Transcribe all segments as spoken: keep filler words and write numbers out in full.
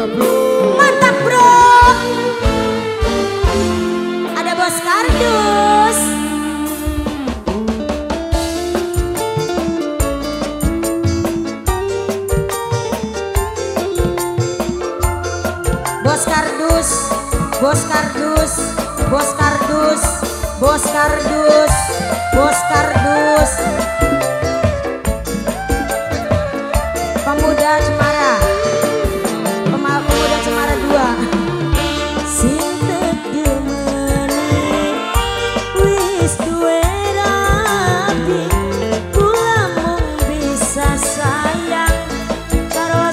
mantap bro. Mantap bro. Ada Bos Kardus. Bos Kardus, Bos Kardus, Bos Kardus, Bos Kardus, Bos Kardus. Pemuda Cemara, Pema- Pemuda Cemara dua. Sinta demene wis duwe rapi, kula mung bisa sayang karo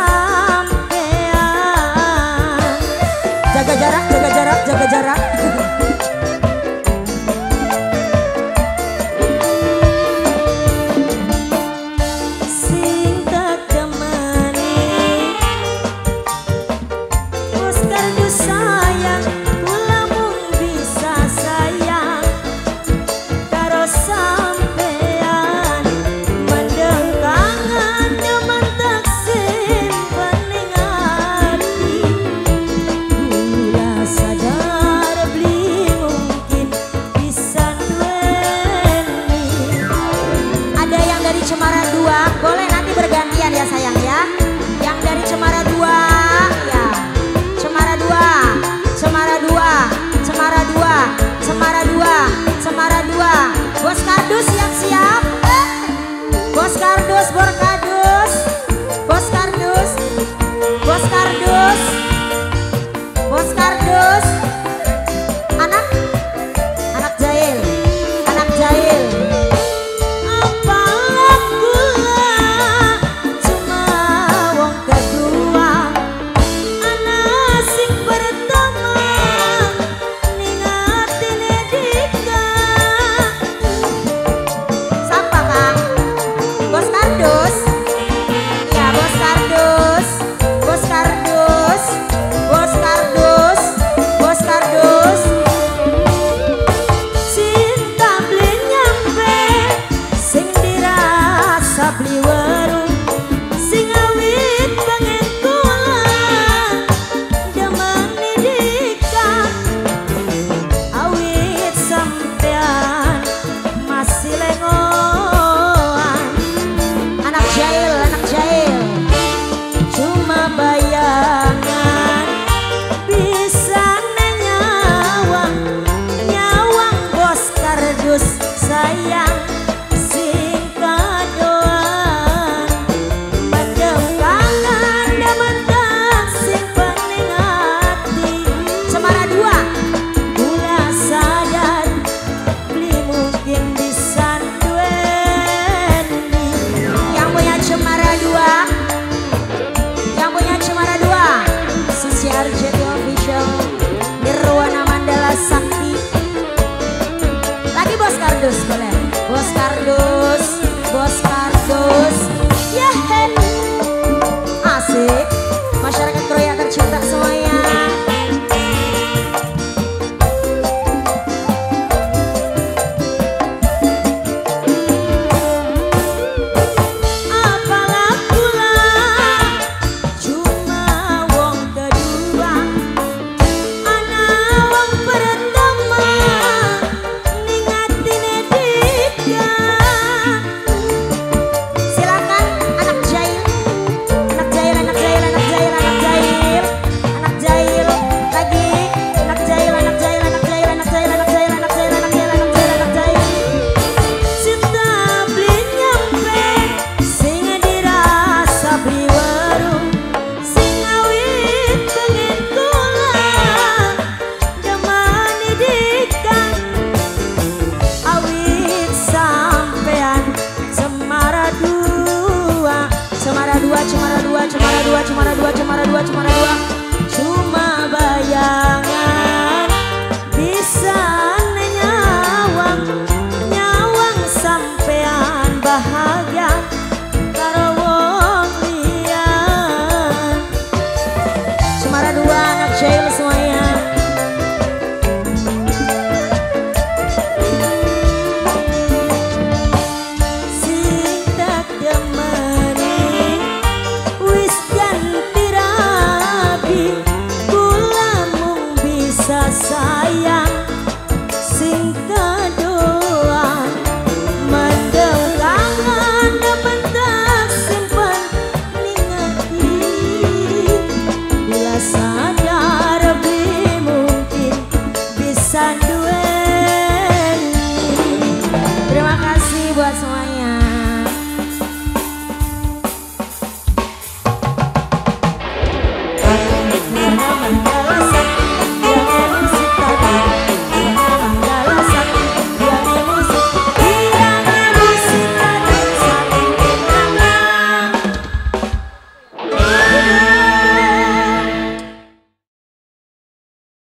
sampean. Jaga jarak, jaga jarak, jaga jarak. Cemara dua, boleh nanti bergantian ya sayang ya. Yang dari Cemara dua, ya. Cemara dua, Cemara dua, Cemara dua, Cemara dua, Cemara dua. Bos Kardus siap-siap. Bos Kardus, Bos Kardus, Bos Kardus, Bos Kardus, Bos Kardus. Anak, anak jahil, anak jahil. Bos ya sayang.